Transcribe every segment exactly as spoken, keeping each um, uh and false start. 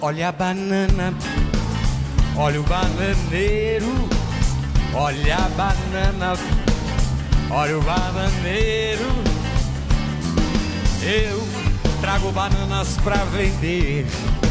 Olha a banana, olha o bananeiro. Olha a banana, olha o bananeiro. Eu trago bananas pra vender,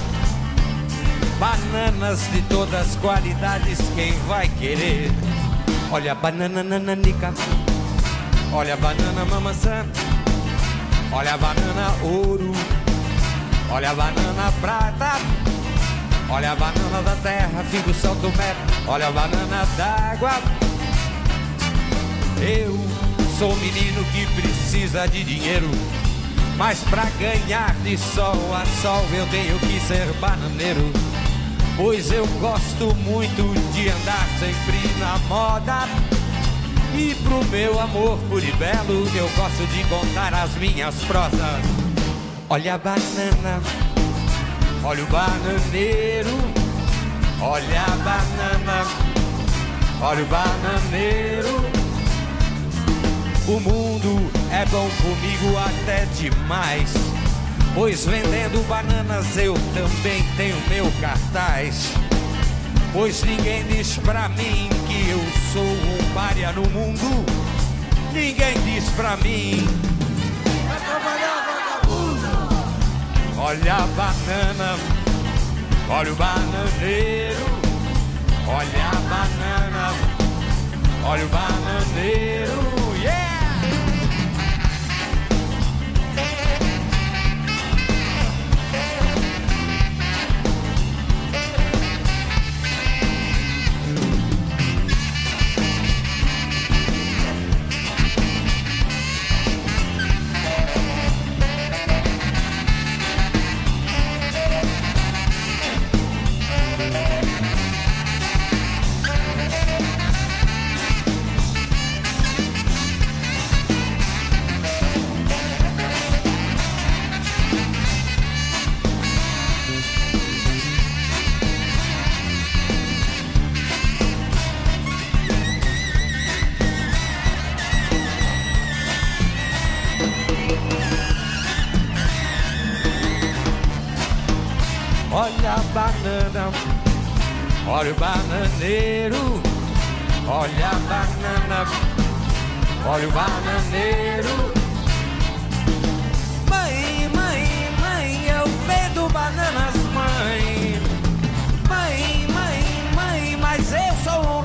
bananas de todas as qualidades, quem vai querer? Olha a banana nanica, olha a banana maçã, olha a banana ouro, olha a banana prata, olha a banana da terra, figo São Tomé, olha a banana d'água. Eu sou um menino que precisa de dinheiro, mas pra ganhar de sol a sol eu tenho que ser bananeiro. Pois eu gosto muito de andar sempre na moda, e pro meu amor puro e belo eu gosto de contar as minhas prosas. Olha a banana, olha o bananeiro. Olha a banana, olha o bananeiro. O mundo é bom comigo até demais, pois vendendo bananas eu também tenho meu cartaz. Pois ninguém diz pra mim que eu sou um pária no mundo. Ninguém diz pra mim. Vai trabalhar, vagabundo. Olha a banana, olha o bananeiro. Olha a banana, olha o bananeiro. Yeah! Olha a banana, olha o bananeiro. Olha a banana, olha o bananeiro. Mãe, mãe, mãe, eu vendo bananas, mãe. Mãe, mãe, mãe, mas eu sou